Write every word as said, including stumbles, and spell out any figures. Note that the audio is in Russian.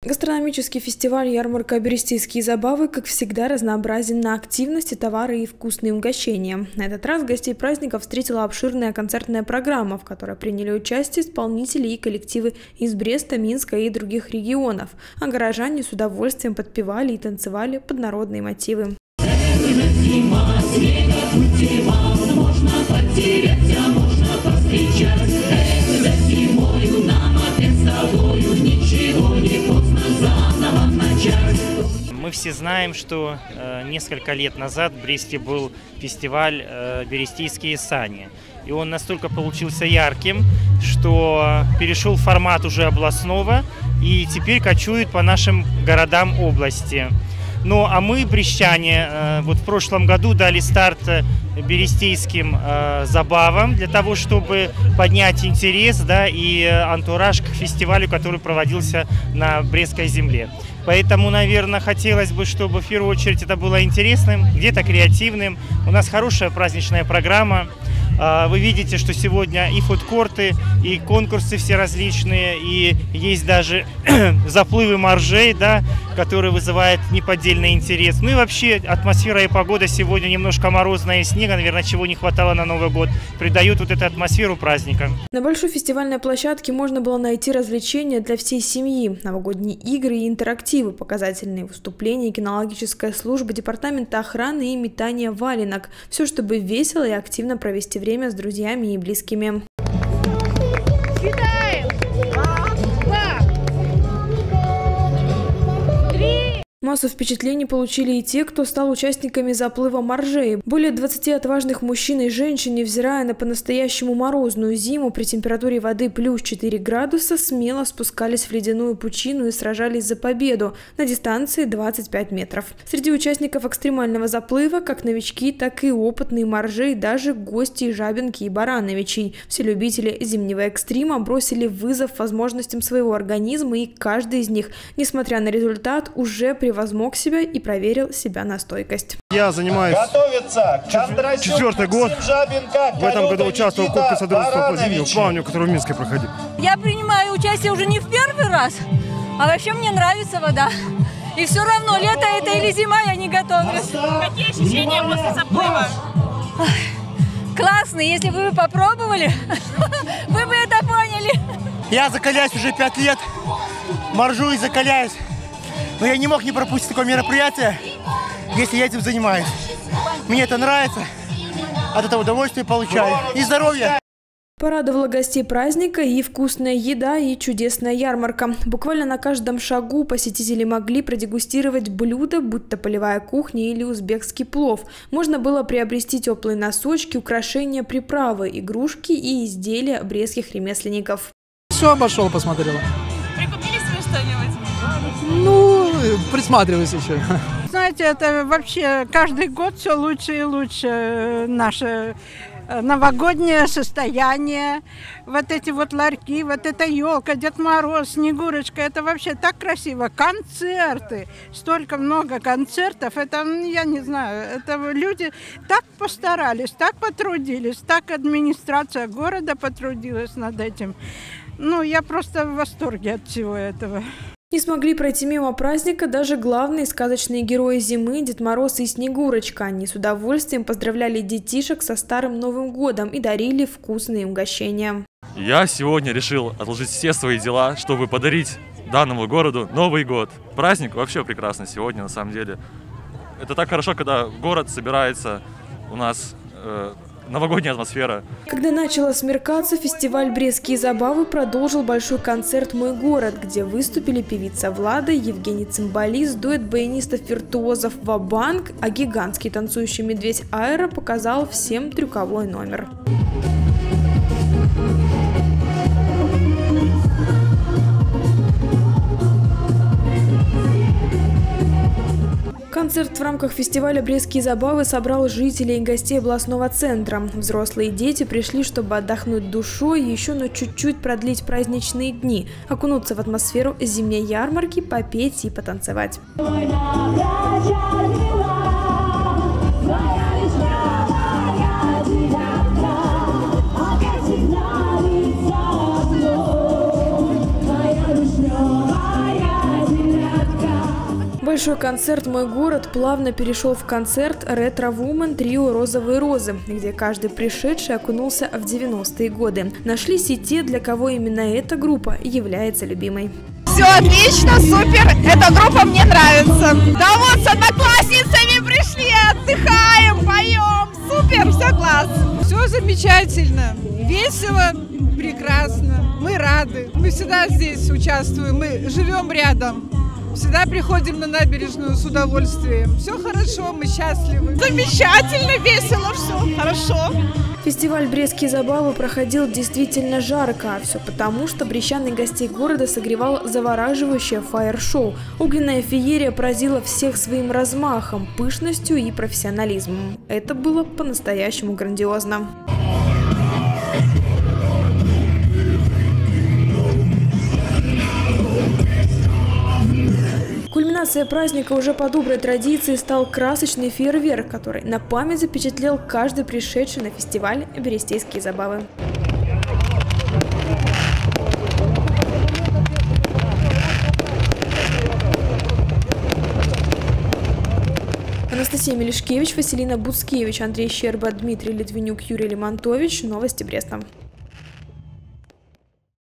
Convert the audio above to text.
Гастрономический фестиваль «Ярмарка. Берестейские забавы», как всегда, разнообразен на активности, товары и вкусные угощения. На этот раз гостей праздника встретила обширная концертная программа, в которой приняли участие исполнители и коллективы из Бреста, Минска и других регионов. А горожане с удовольствием подпевали и танцевали под народные мотивы. Мы все знаем, что э, несколько лет назад в Бресте был фестиваль э, «Берестейские сани». И он настолько получился ярким, что перешел в формат уже областного и теперь кочует по нашим городам области. Ну а мы, брестяне, э, вот в прошлом году дали старт берестейским э, забавам для того, чтобы поднять интерес, да, и антураж к фестивалю, который проводился на Брестской земле. Поэтому, наверное, хотелось бы, чтобы в первую очередь это было интересным, где-то креативным. У нас хорошая праздничная программа. Вы видите, что сегодня и фудкорты, и конкурсы все различные, и есть даже заплывы моржей, да, которые вызывают неподдельный интерес. Ну и вообще атмосфера и погода сегодня немножко морозная и снега, наверное, чего не хватало на Новый год, придают вот эту атмосферу праздника. На большой фестивальной площадке можно было найти развлечения для всей семьи, новогодние игры и интерактивы, показательные выступления, кинологическая служба, департамента охраны и метание валенок. Все, чтобы весело и активно провести время время с друзьями и близкими. Массу впечатлений получили и те, кто стал участниками заплыва моржей. Более двадцати отважных мужчин и женщин, невзирая на по-настоящему морозную зиму, при температуре воды плюс четыре градуса, смело спускались в ледяную пучину и сражались за победу на дистанции двадцать пять метров. Среди участников экстремального заплыва как новички, так и опытные моржи, даже гости Жабинки и Барановичей. Все любители зимнего экстрима бросили вызов возможностям своего организма, и каждый из них, несмотря на результат, уже превосходил возмог себя и проверил себя на стойкость. Я занимаюсь четвертый год. В этом году участвовал в Кубке Содружества по зимнему плаванию, который в Минске проходил. Я принимаю участие уже не в первый раз, а вообще мне нравится вода. И все равно, лето это или зима, я не готовлюсь. Какие ощущения после заплыва? Классные, если бы вы попробовали, вы бы это поняли. Я закаляюсь уже пять лет, моржу и закаляюсь. Но я не мог не пропустить такое мероприятие, если я этим занимаюсь. Мне это нравится, от этого удовольствие получаю. И здоровья! Порадовала гостей праздника и вкусная еда, и чудесная ярмарка. Буквально на каждом шагу посетители могли продегустировать блюда, будь то полевая кухня или узбекский плов. Можно было приобрести теплые носочки, украшения, приправы, игрушки и изделия брестских ремесленников. Все обошел, посмотрела. Прикупили себе что-нибудь? Ну, присматриваюсь еще. Знаете, это вообще каждый год все лучше и лучше. Наше новогоднее состояние, вот эти вот ларьки, вот эта елка, Дед Мороз, Снегурочка, это вообще так красиво. Концерты, столько много концертов, это, я не знаю, это люди так постарались, так потрудились, так администрация города потрудилась над этим. Ну, я просто в восторге от всего этого. Не смогли пройти мимо праздника даже главные сказочные герои зимы Дед Мороз и Снегурочка. Они с удовольствием поздравляли детишек со Старым Новым годом и дарили вкусные угощения. Я сегодня решил отложить все свои дела, чтобы подарить данному городу Новый год. Праздник вообще прекрасный сегодня, на самом деле. Это так хорошо, когда город собирается, у нас э, новогодняя атмосфера. Когда начало смеркаться, фестиваль «Брестские забавы» продолжил большой концерт «Мой город», где выступили певица Влада, Евгений Цимбалист, дуэт баянистов-виртуозов «Ва-банк», а гигантский танцующий медведь Аэро показал всем трюковой номер. Концерт в рамках фестиваля «Брестские забавы» собрал жителей и гостей областного центра. Взрослые и дети пришли, чтобы отдохнуть душой, еще на чуть-чуть продлить праздничные дни, окунуться в атмосферу зимней ярмарки, попеть и потанцевать. Моя Большой концерт «Мой город» плавно перешел в концерт ретро-вумен трио «Розовые розы», где каждый пришедший окунулся в девяностые годы. Нашлись и те, для кого именно эта группа является любимой. Все отлично, супер, эта группа мне нравится. Да вот с одноклассницами пришли, отдыхаем, поем, супер, все класс. Все замечательно, весело, прекрасно, мы рады. Мы всегда здесь участвуем, мы живем рядом. Всегда приходим на набережную с удовольствием. Все хорошо, мы счастливы. Замечательно, весело, все хорошо. Фестиваль «Брестские забавы» проходил действительно жарко, а все потому, что брестян и гостей города согревал завораживающее фаер-шоу. Огненная феерия поразила всех своим размахом, пышностью и профессионализмом. Это было по-настоящему грандиозно. Кульминация праздника уже по доброй традиции стал красочный фейерверк, который на память запечатлел каждый пришедший на фестиваль «Берестейские забавы». Анастасия Мелешкевич, Василина Буцкевич, Андрей Щерба, Дмитрий Литвинюк, Юрий Лимонтович. Новости Бреста.